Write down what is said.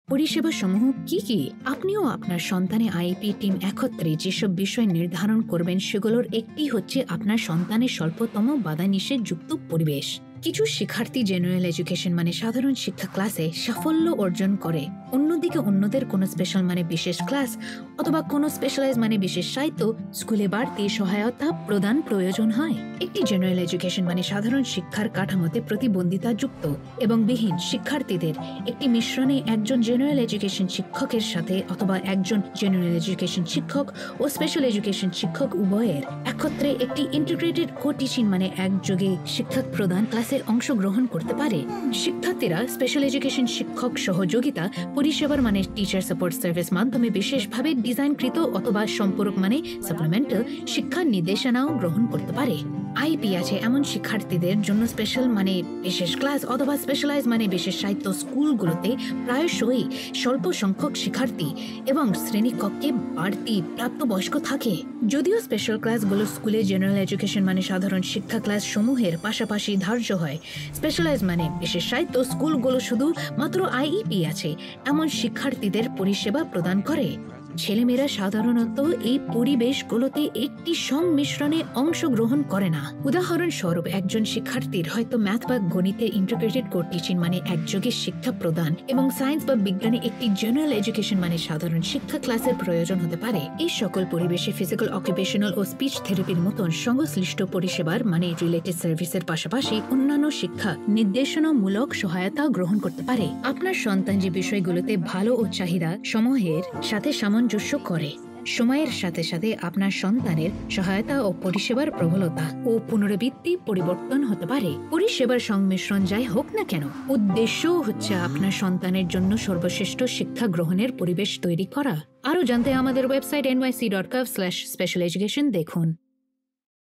পরিষেবা সমূহ কি কি? আপনিও আপনার সন্তানের আইপি টিম একত্রে যেসব বিষয় নির্ধারণ করবেন সেগুলোর একটি হচ্ছে আপনার সন্তানের স্বল্পতম বাধা নিষেধ যুক্ত পরিবেশ। কিছু শিক্ষার্থী জেনারেল এডুকেশন মানে সাধারণ শিক্ষা ক্লাসে সাফল্য অর্জন করে, অন্যদিকে অন্যদের কোনো স্পেশাল মানে বিশেষ ক্লাস অথবা কোনো স্পেশালাইজ মানে বিশেষ সাহিত্য স্কুলে বাড়তি সহায়তা প্রদান প্রয়োজন হয়। একটি জেনারেল এডুকেশন মানে সাধারণ শিক্ষার কাঠামোতে প্রতিবন্ধিতা যুক্ত এবং বিহীন শিক্ষার্থীদের একটি মিশ্রণে একজন জেনারেল এডুকেশন শিক্ষকের সাথে অথবা একজন জেনারেল এডুকেশন শিক্ষক ও স্পেশাল এডুকেশন শিক্ষক উভয়ের একত্রে একটি ইন্টিগ্রেটেড কো-টিচিং মানে একযোগে শিক্ষা প্রদান ক্লাসে অংশগ্রহণ করতে পারে। শিক্ষার্থীরা স্পেশাল এডুকেশন শিক্ষক সহযোগিতা পরিষেবার মানে টিচার সাপোর্ট সার্ভিস মাধ্যমে বিশেষভাবে ডিজাইনকৃত অথবা সম্পূরক মানে সাপ্লিমেন্টাল শিক্ষা নির্দেশনাও গ্রহণ করতে পারে। আইপি আছে এমন শিক্ষার্থীদের জন্য স্পেশাল মানে বিশেষ ক্লাস অথবা স্পেশালাইজ মানে বিশেষ সাহিত্য স্কুলগুলোতে প্রায়শই স্বল্প সংখ্যক শিক্ষার্থী এবং শ্রেণীকক্ষে বাড়তি প্রাপ্তবয়স্ক থাকে। যদিও স্পেশাল ক্লাসগুলো স্কুলে জেনারেল এডুকেশন মানে সাধারণ শিক্ষা ক্লাস সমূহের পাশাপাশি ধার্য হয়, স্পেশালাইজ মানে বিশেষ সাহিত্য স্কুলগুলো শুধু মাত্র আইইপি আছে এমন শিক্ষার্থীদের পরিষেবা প্রদান করে। ছেলেমেয়েরা সাধারণত এই পরিবেশগুলোতে একটি সংমিশ্রণে অংশগ্রহণ করে না। উদাহরণস্বরূপ একজন শিক্ষার্থীর হয়তো ম্যাথ বা গণিতে ইন্টিগ্রেটেড কো-টিচিং মানে একযোগে শিক্ষা প্রদান এবং সায়েন্স বা বিজ্ঞানে একটি জেনারেল এডুকেশন মানে সাধারণ শিক্ষা ক্লাসের প্রয়োজন হতে পারে। এই সকল পরিবেশে ফিজিক্যাল, অকুপেশনাল ও স্পিচ থেরাপির মতন সংশ্লিষ্ট পরিষেবার মানে রিলেটেড সার্ভিসের পাশাপাশি অন্যান্য শিক্ষা নির্দেশনামূলক সহায়তা গ্রহণ করতে পারে। আপনার সন্তান যে বিষয়গুলোতে ভালো ও চাহিদা সমূহের সাথে সামঞ্জস্য করে, সময়ের সাথে সাথে আপনার সন্তানের সহায়তা ও পরিষেবার প্রবলতা ও পুনরাবৃত্তি পরিবর্তন হতে পারে। পরিষেবার সংমিশ্রণ যাই হোক না কেন, উদ্দেশ্য হচ্ছে আপনার সন্তানের জন্য সর্বশ্রেষ্ঠ শিক্ষা গ্রহণের পরিবেশ তৈরি করা। আরও জানতে আমাদের ওয়েবসাইট nyc.gov/specialeducation দেখুন।